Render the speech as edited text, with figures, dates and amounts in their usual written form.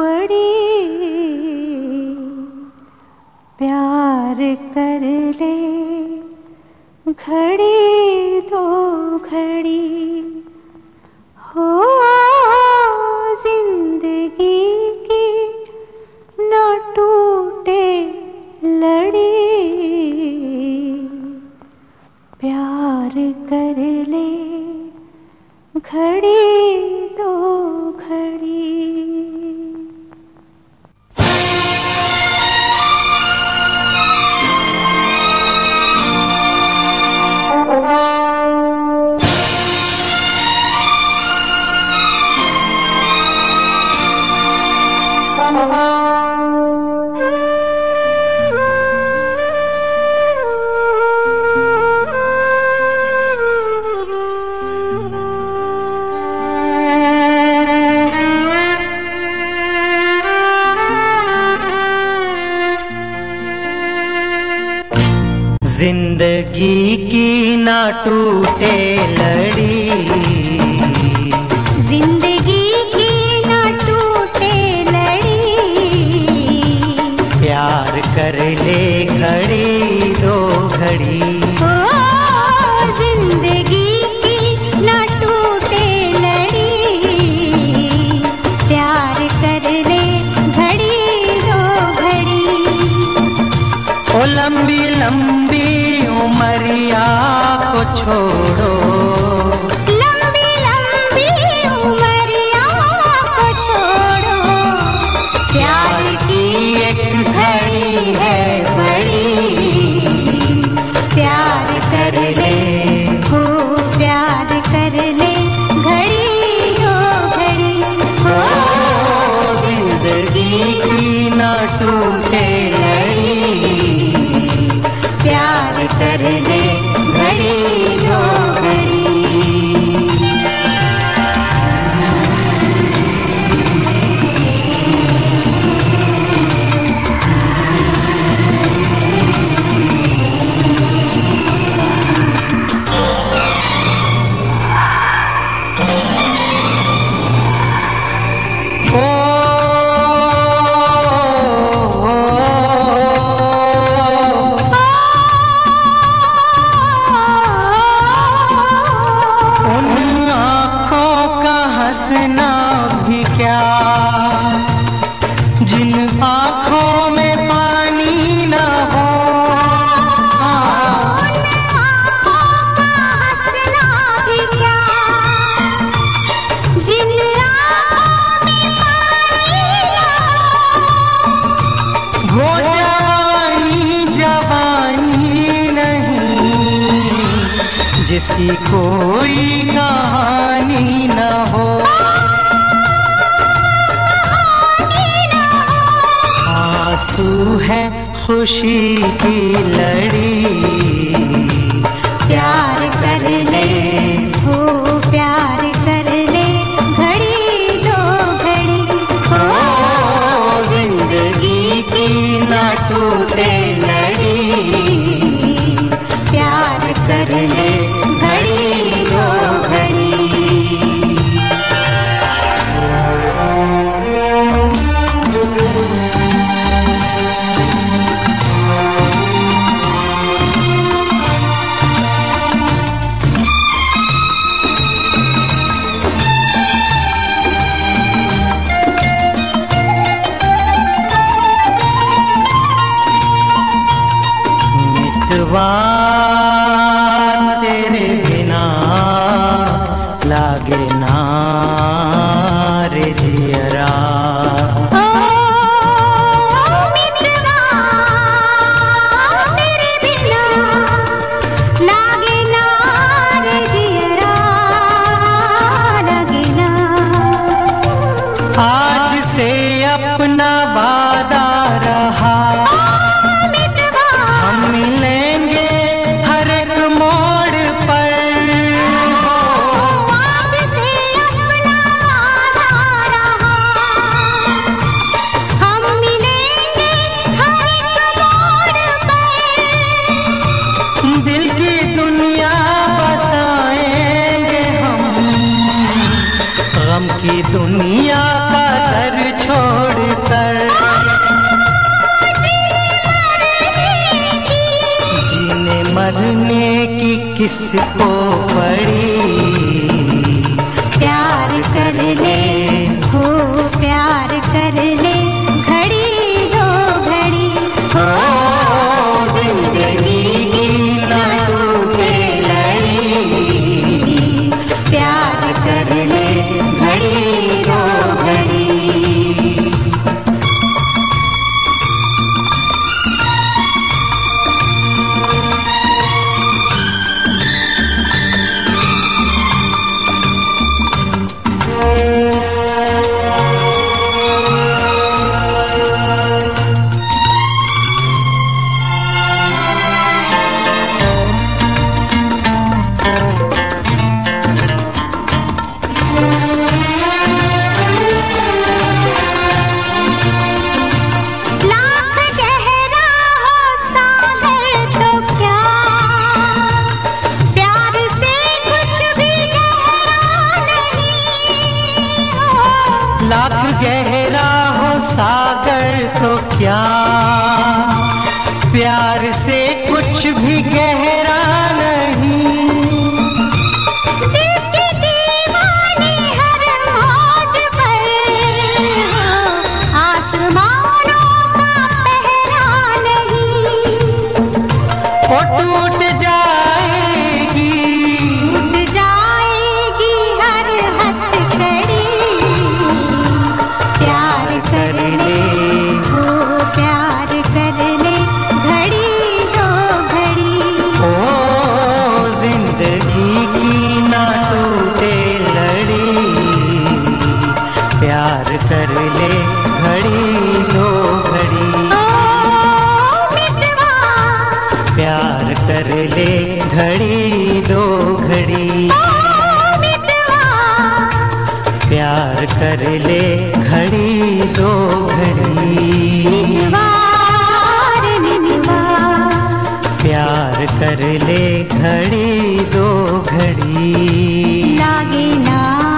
पड़ी, प्यार कर ले घड़ी दो घड़ी, हो जिंदगी की न टूटे लड़ी, प्यार कर ले घड़ी दो घड़ी। जिंदगी की ना टूटे लड़ी, जिंदगी की ना टूटे लड़ी, प्यार कर ले घड़ी दो घड़ी, ओ जिंदगी की ना टूटे लड़ी, प्यार कर ले घड़ी दो घड़ी। ओ लंबी लंबी उमरिया को छोड़ो, लंबी लंबी उमरिया को छोड़ो, प्यार की एक घड़ी है बड़ी, प्यार कर ले हो प्यार कर ले घड़ी हो घड़ी, हो जिंदगी की ना टूटे लड़ी, प्यार कर ले घड़ी दो घड़ी। जिन आँखों में पानी ना हो, उन आँखों का हंसना भी क्या, जिन आँखों में पानी ना हो, वो जवानी जवानी नहीं जिसकी कोई कहानी ना हो, आंसू है खुशी की लड़ी, प्यार कर ले हो प्यार कर ले घड़ी दो घड़ी, हो जिंदगी की ना टूटे लड़ी, प्यार कर ले घड़ी दो घड़ी। किसको पड़ी। प्यार कर ले हो प्यार कर ले घड़ी दो घड़ी हो जिंदगी की ना टूटे लड़ी। प्यार कर ले घड़ी दो घड़ी। लाख गहरा हो सागर तो क्या, प्यार से कुछ भी गहरा नहीं। दिल की दीवानी हर मौज पर, आसमानों का पहरा नहीं। वो टूट जाएगी हर हथकड़ी। प्यार कर ले हो प्यार कर ले घड़ी दो घड़ी। ओ जिंदगी की ना टूटे लड़ी। प्यार कर ले घड़ी दो घड़ी। ओ मितवा प्यार कर ले घड़ी दो घड़ी। प्यार कर ले घड़ी दो घड़ी। प्यार कर ले घड़ी दो घड़ी। लागे ना